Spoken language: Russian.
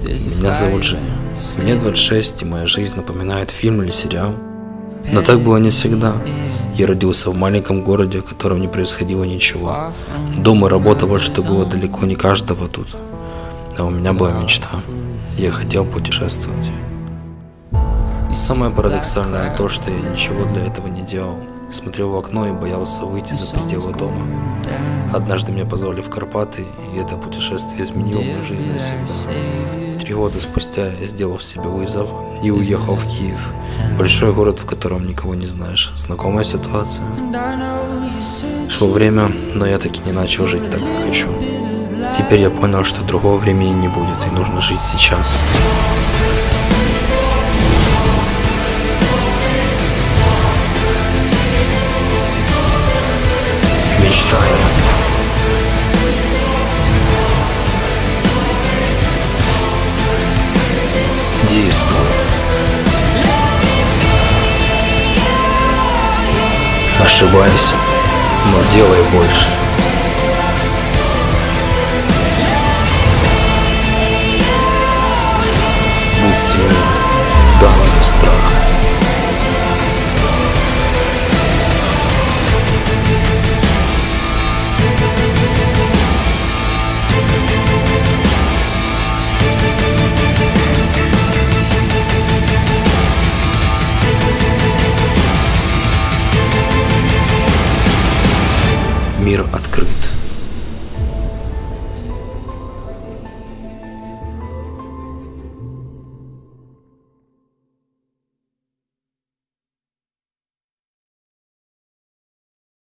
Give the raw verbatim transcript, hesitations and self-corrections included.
Меня зовут Женя. Мне двадцать шесть, и моя жизнь напоминает фильм или сериал. Но так было не всегда. Я родился в маленьком городе, в котором не происходило ничего. Дом и работа, вот что было далеко не каждого тут. А у меня была мечта. Я хотел путешествовать. И самое парадоксальное то, что я ничего для этого не делал. Смотрел в окно и боялся выйти за пределы дома. Однажды меня позвали в Карпаты, и это путешествие изменило мою жизнь навсегда. Три года спустя я сделал себе вызов и уехал в Киев. Большой город, в котором никого не знаешь. Знакомая ситуация. Шло время, но я таки не начал жить так, как хочу. Теперь я понял, что другого времени не будет, и нужно жить сейчас. Мечтаю. Действуй. Ошибайся, но делай больше. Будь сильнее, да, это страх. Мир открыт.